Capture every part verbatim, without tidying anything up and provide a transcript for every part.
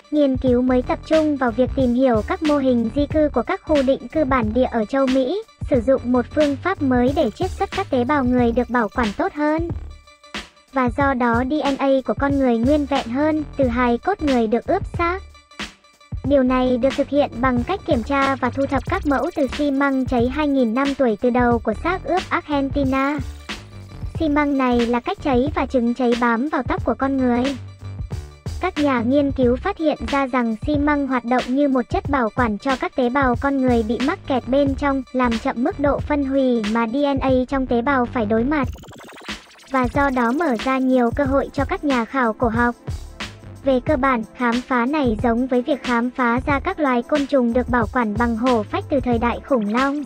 Nghiên cứu mới tập trung vào việc tìm hiểu các mô hình di cư của các khu định cư bản địa ở châu Mỹ, sử dụng một phương pháp mới để chiết xuất các tế bào người được bảo quản tốt hơn. Và do đó đê en a của con người nguyên vẹn hơn, từ hài cốt người được ướp xác. Điều này được thực hiện bằng cách kiểm tra và thu thập các mẫu từ xi măng cháy hai nghìn năm tuổi từ đầu của xác ướp Argentina. Xi măng này là cách cháy và trứng cháy bám vào tóc của con người. Các nhà nghiên cứu phát hiện ra rằng xi măng hoạt động như một chất bảo quản cho các tế bào con người bị mắc kẹt bên trong, làm chậm mức độ phân hủy mà đê en a trong tế bào phải đối mặt. Và do đó mở ra nhiều cơ hội cho các nhà khảo cổ học. Về cơ bản, khám phá này giống với việc khám phá ra các loài côn trùng được bảo quản bằng hổ phách từ thời đại khủng long.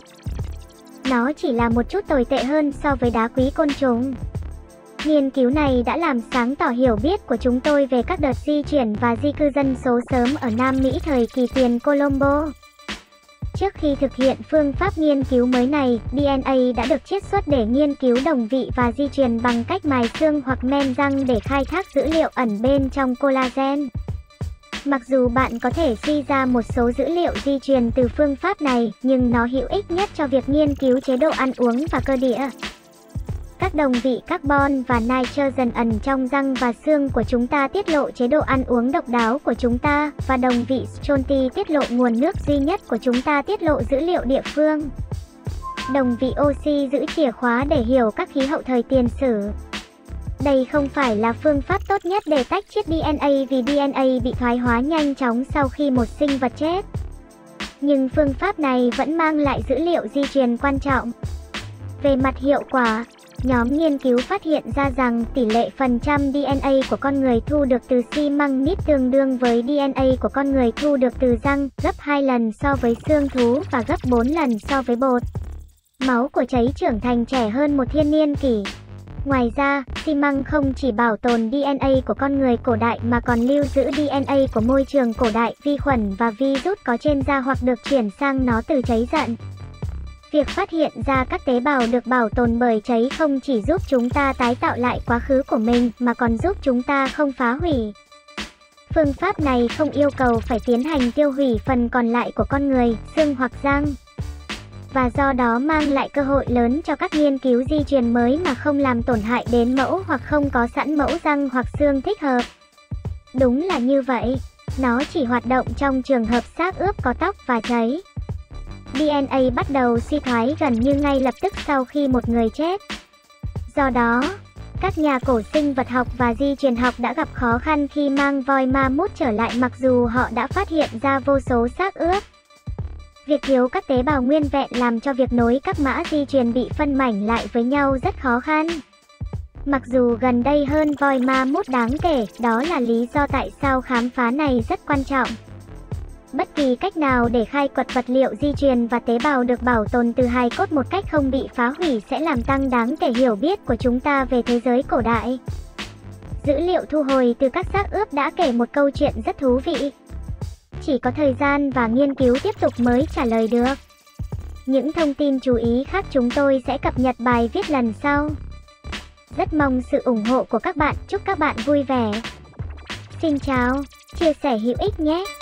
Nó chỉ là một chút tồi tệ hơn so với đá quý côn trùng. Nghiên cứu này đã làm sáng tỏ hiểu biết của chúng tôi về các đợt di chuyển và di cư dân số sớm ở Nam Mỹ thời kỳ tiền Colombo. Trước khi thực hiện phương pháp nghiên cứu mới này, đê en a đã được chiết xuất để nghiên cứu đồng vị và di truyền bằng cách mài xương hoặc men răng để khai thác dữ liệu ẩn bên trong collagen. Mặc dù bạn có thể suy ra một số dữ liệu di truyền từ phương pháp này, nhưng nó hữu ích nhất cho việc nghiên cứu chế độ ăn uống và cơ địa. Các đồng vị carbon và nitrogen ẩn trong răng và xương của chúng ta tiết lộ chế độ ăn uống độc đáo của chúng ta, và đồng vị stronti tiết lộ nguồn nước duy nhất của chúng ta tiết lộ dữ liệu địa phương. Đồng vị oxy giữ chìa khóa để hiểu các khí hậu thời tiền sử. Đây không phải là phương pháp tốt nhất để tách chiết đê en a vì đê en a bị thoái hóa nhanh chóng sau khi một sinh vật chết. Nhưng phương pháp này vẫn mang lại dữ liệu di truyền quan trọng. Về mặt hiệu quả, nhóm nghiên cứu phát hiện ra rằng tỷ lệ phần trăm đê en a của con người thu được từ xi măng nít tương đương với đê en a của con người thu được từ răng, gấp hai lần so với xương thú và gấp bốn lần so với bột. Máu của cháy trưởng thành trẻ hơn một thiên niên kỷ. Ngoài ra, xi măng không chỉ bảo tồn đê en a của con người cổ đại mà còn lưu giữ đê en a của môi trường cổ đại, vi khuẩn và virus có trên da hoặc được chuyển sang nó từ cháy giận. Việc phát hiện ra các tế bào được bảo tồn bởi cháy không chỉ giúp chúng ta tái tạo lại quá khứ của mình mà còn giúp chúng ta không phá hủy. Phương pháp này không yêu cầu phải tiến hành tiêu hủy phần còn lại của con người, xương hoặc răng. Và do đó mang lại cơ hội lớn cho các nghiên cứu di truyền mới mà không làm tổn hại đến mẫu hoặc không có sẵn mẫu răng hoặc xương thích hợp. Đúng là như vậy, nó chỉ hoạt động trong trường hợp xác ướp có tóc và cháy. đê en a bắt đầu suy thoái gần như ngay lập tức sau khi một người chết. Do đó, các nhà cổ sinh vật học và di truyền học đã gặp khó khăn khi mang voi ma mút trở lại mặc dù họ đã phát hiện ra vô số xác ướp. Việc thiếu các tế bào nguyên vẹn làm cho việc nối các mã di truyền bị phân mảnh lại với nhau rất khó khăn. Mặc dù gần đây hơn voi ma mút đáng kể, đó là lý do tại sao khám phá này rất quan trọng. Bất kỳ cách nào để khai quật vật liệu di truyền và tế bào được bảo tồn từ hài cốt một cách không bị phá hủy sẽ làm tăng đáng kể hiểu biết của chúng ta về thế giới cổ đại. Dữ liệu thu hồi từ các xác ướp đã kể một câu chuyện rất thú vị. Chỉ có thời gian và nghiên cứu tiếp tục mới trả lời được. Những thông tin chú ý khác chúng tôi sẽ cập nhật bài viết lần sau. Rất mong sự ủng hộ của các bạn, chúc các bạn vui vẻ. Xin chào, chia sẻ hữu ích nhé!